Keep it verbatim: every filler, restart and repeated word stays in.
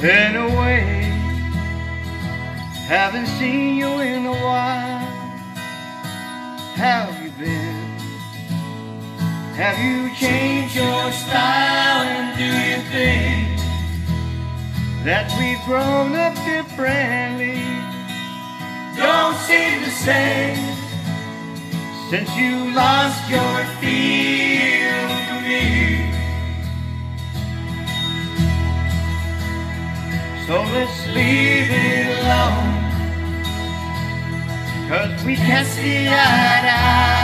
Been away, haven't seen you in a while. How have you been? Have you changed your style? And do you think that we've grown up differently? Don't seem the same since you lost your feel for me. So let's leave it alone, 'cause we can't see eye to eye.